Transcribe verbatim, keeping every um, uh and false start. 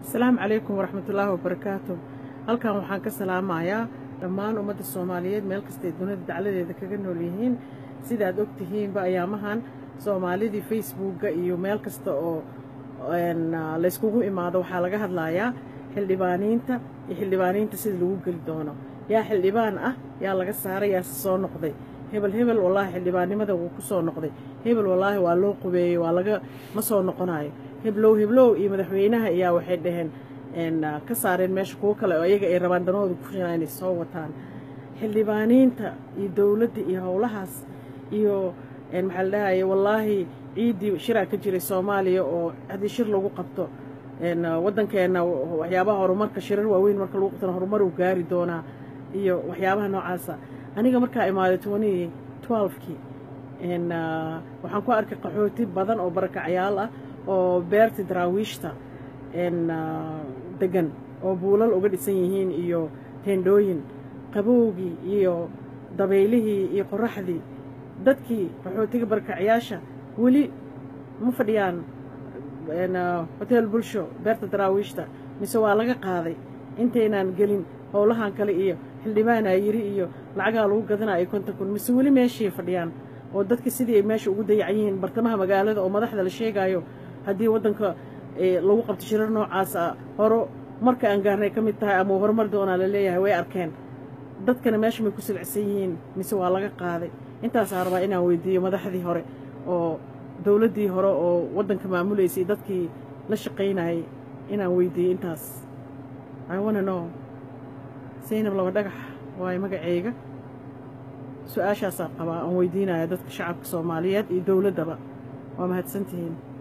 السلام عليكم ورحمة الله وبركاته. halkan waxaan ka salaamayaa dhammaan ummadda Soomaaliyeed meel kasta ee dunida dacaladeeda kaga nool yihiin sida aad ogtihiin ba ayaamahan Soomaalidii Facebook iyo meel kasta oo een la iskugu imaado waxa laga hadlayaa xildhibaaniinta iyo xildhibaaniinta sida lagu gali doono yaa xildhibaan ah yaa laga saaray yaa soo noqday hebel hebel wallahi xildhibaanimada uu ku soo noqday hebel wallahi waa loo qubeeyay waa laga ma soo noqonayo heblow heblow iyo madaxweynaha ayaa waxay dhaheen en ka saareen meesha kuwa kale oo ayaga ay rabaan danooda ku fiican inay soo wataan xildhibaaniinta iyo dawladda iyo howlahaas iyo en maxaa la dhahaye wallahi ciidii shiraa ka jiray Soomaaliya oo hadii shir lagu qabto en wadankeena waxyaabaha horumarka shirar waaweyn marka lagu qabto horumar uu gaari doona iyo waxyaabaha noocaas aniga markaa imaaday twenty twelve-kii en waxaan ku arkay qaxooti badan oo barakacayaal ah oo beerta daraawiishta en degan oo buulal uga dhisan yihiin iyo teendooyin qabowgii iyo dabeylihii iyo qoraxdii dadkii qaxootiga barakacayaasha weli ma fadhiyaan en hotel bulsho beerta daraawiishta mise waa laga qaaday intaynaan gelin howlahan kale iyo xildhibaan ay yiri iyo lacagaa lagu gadanayo konton kun mise weli meeshii fadhiyaan oo dadka sidii ay meesha ugu dayacan bartamaha magaalada oo madaxda la sheegayo haddii wadanka lagu qabto shirar noocaas ah horo marka aan gaarnay ka mid tahay ama horumar doonaa la leeyahay way arkeen dadkana meesha may ku silcsan yihiin mise waa laga qaaday intaas aan rabaa inaan weydiiyo madaxdii hore oo dawladdii hore oo wadanka maamuleysay dadkii la shaqaynayay inaan weydiiyo intaas I wanna know Zaynab Laba dhagax waa magacayga su-aashaas aan qabaa aan weydiinaya dadka shacabka Soomaaliyeed iyo dawladdaba waa mahadsantihiin